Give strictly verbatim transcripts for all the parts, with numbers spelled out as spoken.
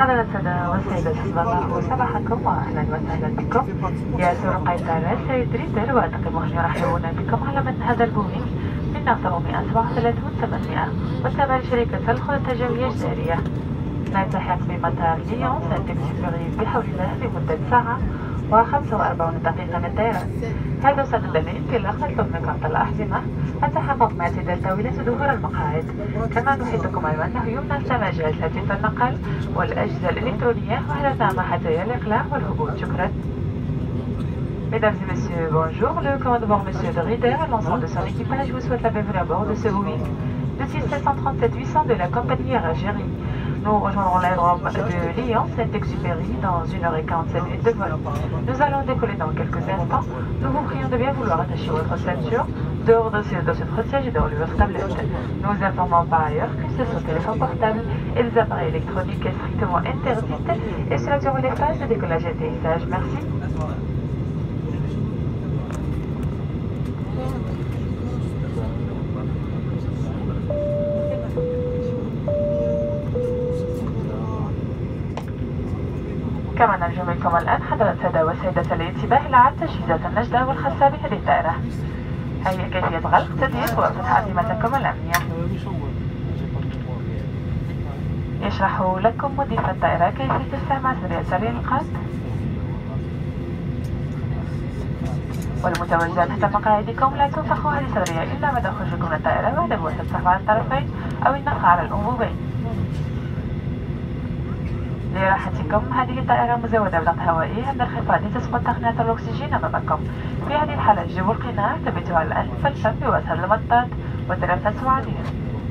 حضرة السادة والسيدات حسب الله صباحكم وأهلا وسهلا بكم. يسر قيد طائرات سيد ريدر وأطقمهم يرحبون بكم على متن هذا البوينغ من ناقة مئة وسبعة وثلاثين ثمانمئة وتابع شركة الخطوط الجوية الجزائرية. نلتحق بمطار ليون سانت اكسبيري بحول الله لمدة ساعة وخمسة وأربعين دقيقة من الطيران. هذا صدد الانطلاق نطلب منكم طلع الأحزمة التحقق مع اعتدال طاولة ظهور المقاعد. كما نحيطكم أيضا أنه يمنع استعمال جهاز هاتف النقل والأجهزة الإلكترونية وعلى نعم حتى الإقلاع والهبوط. شكرا. Mesdames et messieurs, bonjour. Le commandement Monsieur de Rieder et l'ensemble de son équipage vous souhaite la bienvenue à bord de ce Boeing deux six sept trois sept huit cents de la compagnie Air Algérie. Nous rejoindrons l'aérodrome de Lyon, Saint-Exupéry, dans une heure et quarante-sept minutes de vol. Nous allons décoller dans quelques instants. Nous vous prions de bien vouloir attacher votre ceinture, dehors de votre siège et dehors de votre tablette. Nous informons par ailleurs que ce sont téléphones portables et les appareils électroniques strictement interdits, et cela durant les phases de décollage et atterrissage. Merci. كما نرجو منكم الآن حضرة السادة والسيدات الانتباه إلى عدد تجهيزات النجدة والخاصة بهذه الطائرة. هي كيفية غلق تدليك وفتح أزمتكم الأمنية. يشرح لكم مضيف الطائرة كيفية استعمال سرية الإنقاذ والمتوجهات تحت مقاعدكم. لا تنفخوا هذه السرية إلا بعد خروجكم من الطائرة بعد بواسطة السحب على الطرفين أو النفخ على الأنبوبين. لراحتكم هذه الطائرة مزودة بضغط هوائي عند انخفاض تسقط تقنية الأكسجين أمامكم. في هذه الحالة جيبوا القناع ثبتوا على الأنف والفم بواسطة المطاط وتنفسوا عميقا.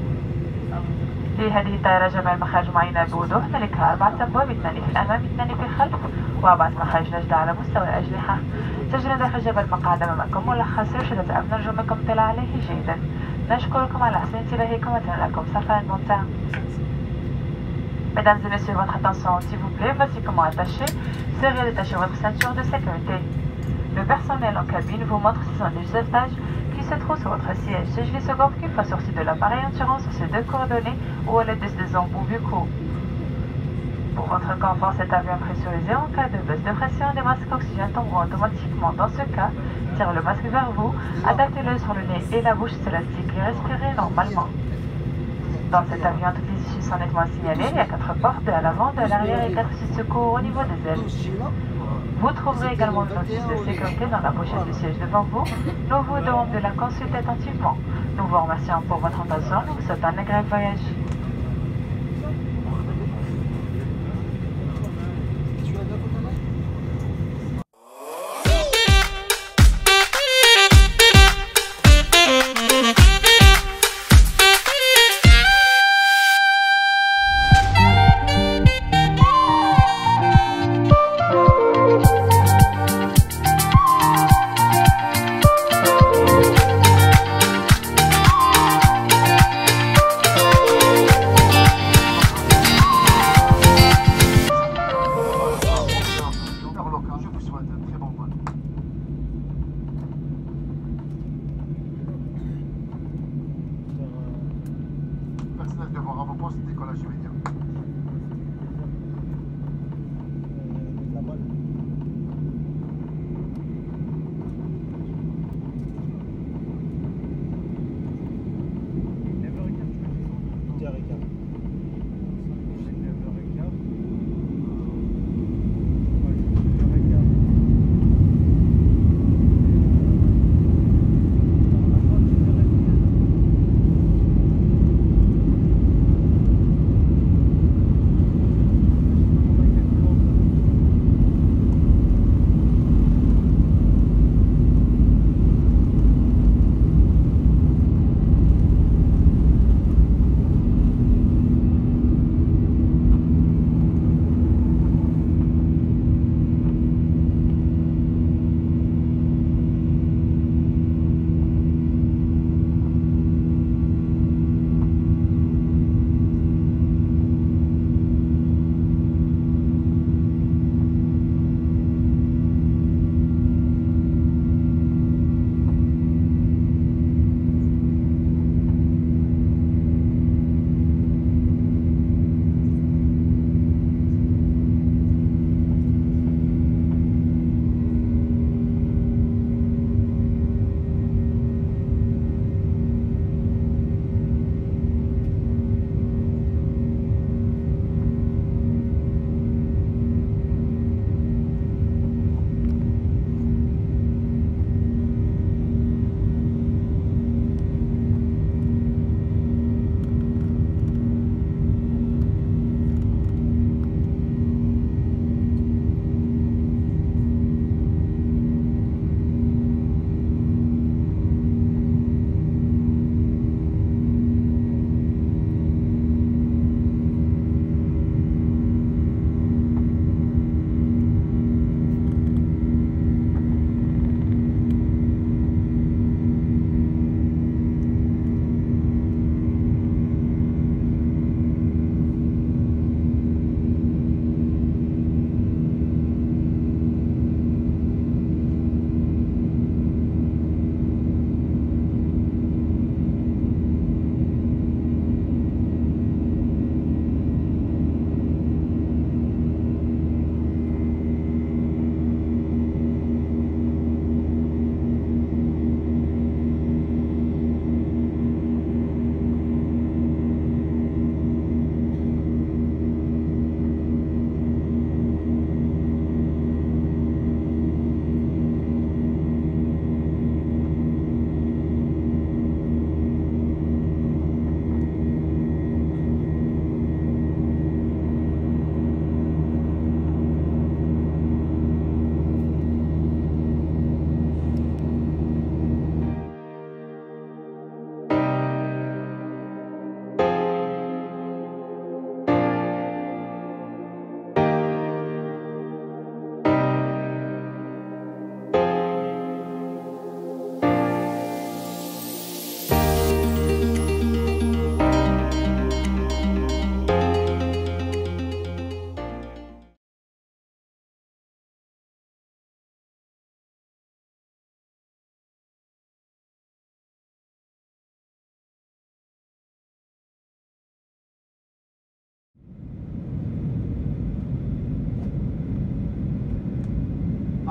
لهذه الطائرة جميع المخارج معينة بوضوح. نملكها أربعة أبواب، اثنان في الأمام اثنان في الخلف وأربعة مخارج نجدة على مستوى الأجنحة. تجري داخل جبل مقعد أمامكم ملخص رشدة أمن نرجو منكم الاطلاع عليه جيدا. نشكركم على حسن انتباهكم وأتمنى لكم سفرا ممتعا. Mesdames et messieurs, votre attention s'il vous plaît, voici comment attacher. Serrez détacher votre ceinture de sécurité. Le personnel en cabine vous montre ce sont des sauvetage qui se trouvent sur votre siège. Sachez second qu'une fois sorti de l'appareil en tirant sur ces deux coordonnées ou à l'aide des embouts buccaux. Pour votre confort, cet avion est pressurisé. En cas de baisse de pression, des masques oxygène tomberont automatiquement. Dans ce cas, tirez le masque vers vous, adaptez-le sur le nez et la bouche élastique et respirez normalement. Dans cet avion, toutes les issues sont nettement signalées. Il y a quatre portes, deux à l'avant, deux à l'arrière et quatre six secours au niveau des ailes. Vous trouverez également une notice de sécurité dans la pochette du siège devant vous. Nous vous demandons de la consulter attentivement. Nous vous remercions pour votre attention. Nous vous souhaitons un agréable voyage.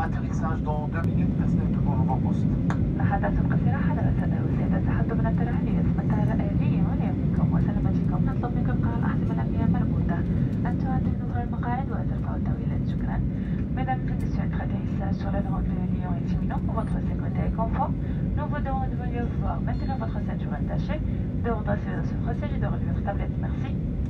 atterrissage dans deux minutes, merci de mon nouveau poste. لحظات قصيرة حضرة السادة والسيدات تحدوا من الطيران ليتمتع الآلية وليمكنكم وسلامتكم نطلب منكم قراءة الأحزمة الأمنية المربوطة أن تعدلوا ظهر المقاعد وترفعوا الطاولات شكرا. Mesdames et messieurs, notre atterrissage sur l'aéroport de Lyon est imminent pour votre sécurité et confort. Nous vous demandons de venir voir maintenant votre ceinture attachée, de redresser le dossier français et de relever votre tablette. Merci.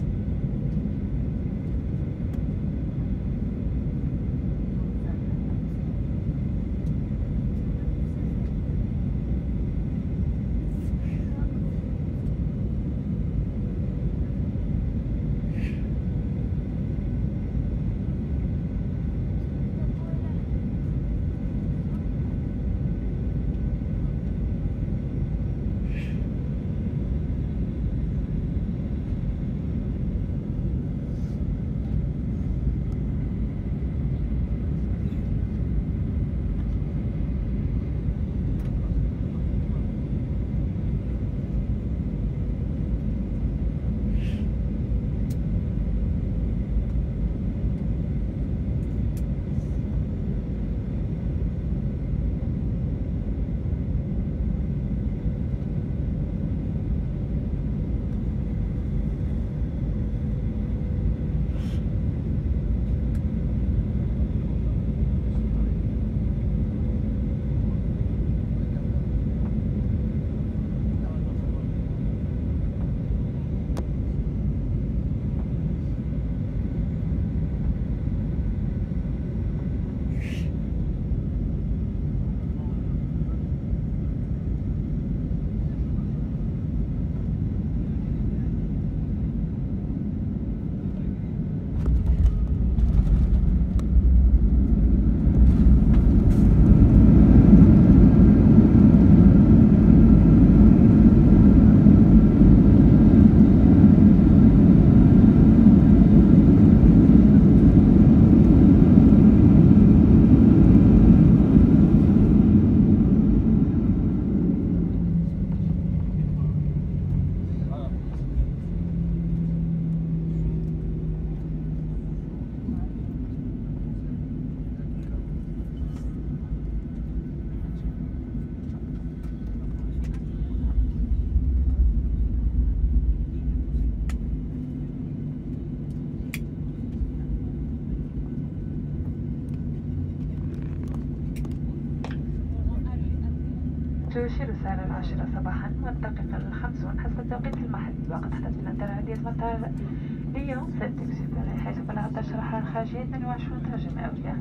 تشير الساعة العاشرة صباحا والدقيقة الخمسون حسب التوقيت المحلي. وقد حدث من الطيران لمطار ليون سانت إكسوبيري حيث بلغت الشرحة الخارجية اثنين وعشرين درجة مئوية.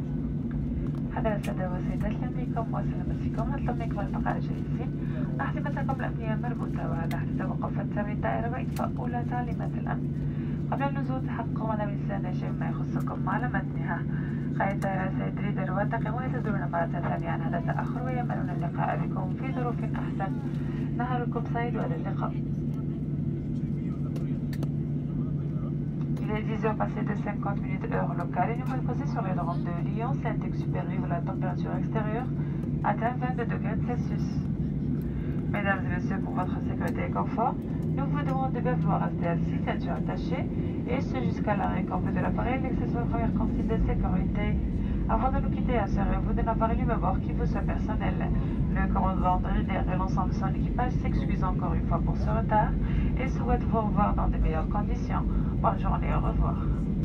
حضرة السادة والسيدات لأمنكم وسلامتكم نطلب منكم البقاء جالسين أحزمتكم الأمنية مربوطة وهذا حتى توقف التمرين الدائرة وإطفاء أولى تعليمات الأمن. قبل النزول تحققوا من الإنسان شيء ما يخصكم على متنها. قائد الطائرة سيدري درواتق وينتظرون مرة ثانية عن هذا التأخر ويأملون اللقاء بكم في ظروف أحسن. نهاركم سعيد وإلى اللقاء. Il est dix heures passées de cinquante minutes heure locale et nous sommes posés sur l'aérodrome de Lyon Saint-Exupéry où la température extérieure atteint vingt-deux degrés Celsius. Mesdames et messieurs, pour votre sécurité et confort, nous vous demandons de bien vouloir rester assis, ceinture attachée, et ce jusqu'à l'arrêt complet de l'appareil, l'excès de première consigne de sécurité. Avant de nous quitter, assurez-vous de n'avoir une à bord qui vous soit personnel. Le commandant et l'ensemble de son équipage s'excuse encore une fois pour ce retard et souhaite vous revoir dans de meilleures conditions. Bonne journée, au revoir.